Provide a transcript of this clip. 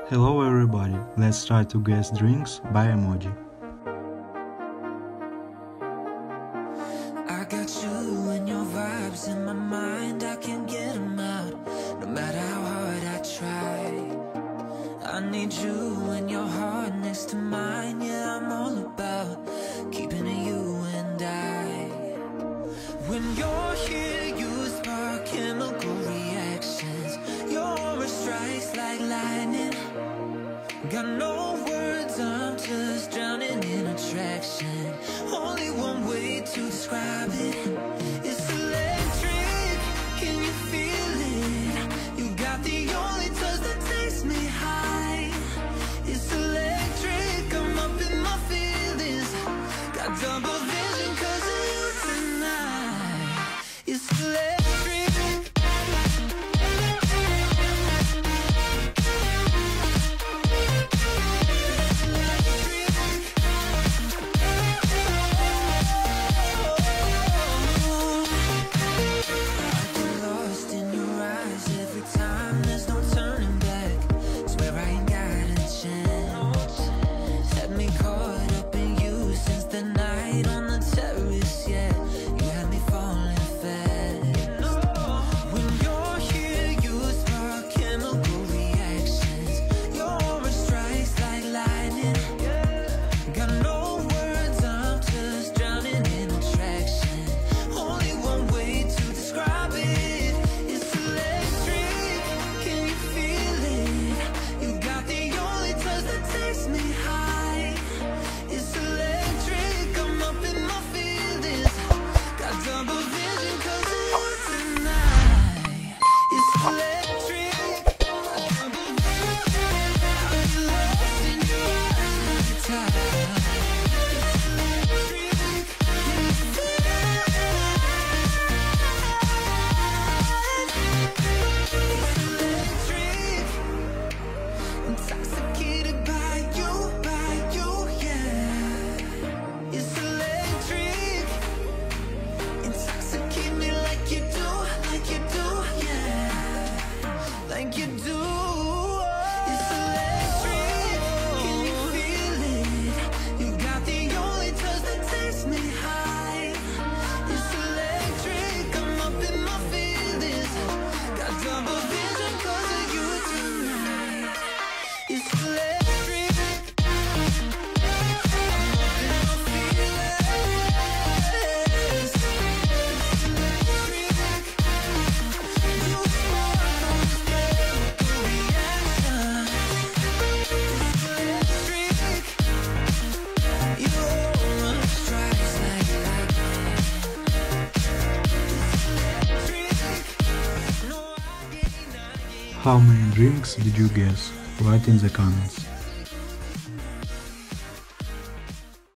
Hello everybody, let's try to guess drinks by emoji. I got you and your vibes in my mind, I can't get them out, no matter how hard I try. I need you and your heart next to mine, yeah, I'm all about keeping it you and I. When you're here, you spark chemical reactions, your aura strikes like lightning. Got no words, I'm just drowning in attraction. Only one way to describe it. It's electric, can you feel it? You got the only touch that takes me high. It's electric, I'm up in my feelings. Got double vision 'cause of you tonight. It's electric. How many drinks did you guess? Write in the comments.